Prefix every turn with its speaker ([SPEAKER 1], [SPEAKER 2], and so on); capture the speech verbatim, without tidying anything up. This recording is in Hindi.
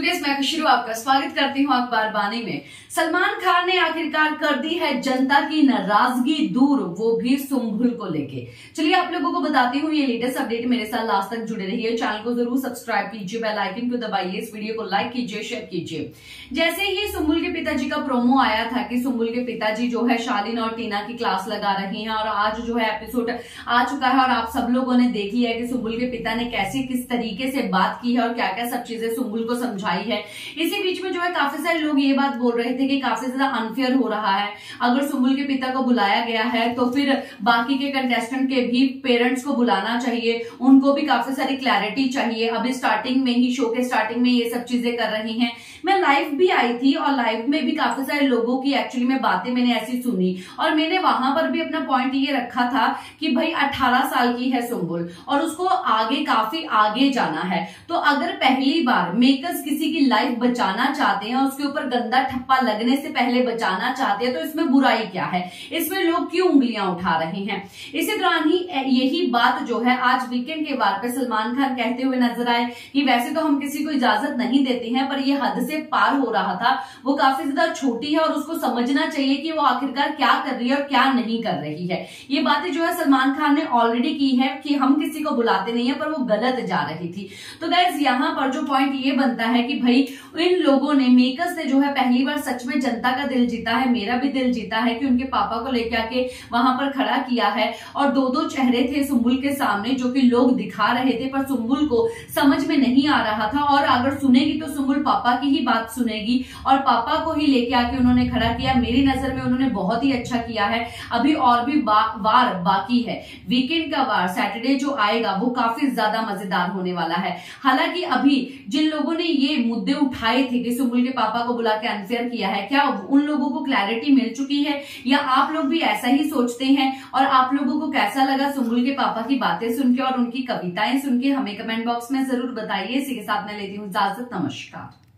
[SPEAKER 1] गाइस, मैं खुशरू आपका स्वागत करती हूँ अखबार बानी में। सलमान खान ने आखिरकार कर दी है जनता की नाराजगी दूर, वो भी सुम्बुल को लेके। चलिए आप लोगों को बताती हूँ ये लेटेस्ट अपडेट। मेरे साथ लास्ट तक जुड़े रहिए, चैनल को जरूर सब्सक्राइब कीजिए, बेल आइकन को दबाइए, इस वीडियो को लाइक कीजिए, शेयर कीजिए। जैसे ही सुम्बुल के पिताजी का प्रोमो आया था कि सुम्बुल के पिताजी जो है शालीन और टीना की क्लास लगा रही हैं, और आज जो है एपिसोड आ चुका है और आप सब लोगों ने देख लिया है कि सुम्बुल के पिता ने कैसे किस तरीके से बात की है और क्या क्या सब चीजें सुम्बुल को समझाई है। इसी बीच में जो है काफी सारे लोग ये बात बोल रहे थे कि काफी ज्यादा अनफेयर हो रहा है, अगर सुम्बुल के पिता को बुलाया गया है तो फिर बाकी के कंटेस्टेंट के भी पेरेंट्स को बुलाना चाहिए, उनको भी काफी सारी क्लैरिटी चाहिए। अभी स्टार्टिंग में ही, शो के स्टार्टिंग में ये सब चीजें कर रही हैं। मैं लाइव भी आई थी और लाइव में भी काफी सारे लोगों की एक्चुअली में बातें मैंने ऐसी सुनी, और मैंने वहां पर भी अपना पॉइंट ये रखा था कि भाई अठारह साल की है सुम्बुल और उसको आगे काफी आगे जाना है, तो अगर पहली बार मेकर्स किसी की लाइफ बचाना चाहते हैं, उसके ऊपर गंदा ठप्पा लगने से पहले बचाना चाहते हैं, तो इसमें बुराई क्या है, इसमें लोग क्यों उंगलियां उठा रहे हैं। इसी दौरान ही यही बात जो है आज वीकेंड के वार पे सलमान खान कहते हुए नजर आए कि वैसे तो हम किसी को इजाजत नहीं देते हैं, पर ये हद से पार हो रहा था, वो काफी ज्यादा छोटी है और उसको समझना चाहिए कि वो आखिरकार क्या कर रही है और क्या नहीं कर रही है। ये बातें जो है सलमान खान ने ऑलरेडी की है कि हम किसी को बुलाते नहीं है, पर वो गलत जा रही थी। तो गाइस यहाँ पर जो पॉइंट ये बनता है कि भाई इन लोगों ने, मेकर्स ने जो है पहली बार सच में जनता का दिल जीता है, मेरा भी दिल जीता है कि उनके पापा को लेकर आके वहां पर खड़ा किया है, और दो दो चेहरे थे सुम्बुल के सामने जो कि लोग दिखा रहे थे, पर सुम्बुल को समझ में नहीं आ रहा था। और अगर सुनेगी तो सुम्बुल पापा की ही बात सुनेगी और पापा को ही लेके आके उन्होंने खड़ा किया। मेरी नजर में उन्होंने बहुत ही अच्छा किया है। अभी और भी बा, वार बाकी है। वीकेंड का वार सैटरडे जो आएगा वो काफी ज्यादा मजेदार होने वाला है। हालांकि अभी जिन लोगों ने ये मुद्दे उठाए थे कि सुम्बुल के पापा को बुला के अनफेयर किया है, क्या उन लोगों को क्लैरिटी मिल चुकी है या आप लोग भी ऐसा ही सोचते हैं? और आप लोगों को कैसा लगा सुम्बुल के पापा की बातें सुन के और उनकी कविताएं सुन के, हमें कमेंट बॉक्स में जरूर बताइए। इसी के साथ मैं लेती हूँ इजाजत। नमस्कार।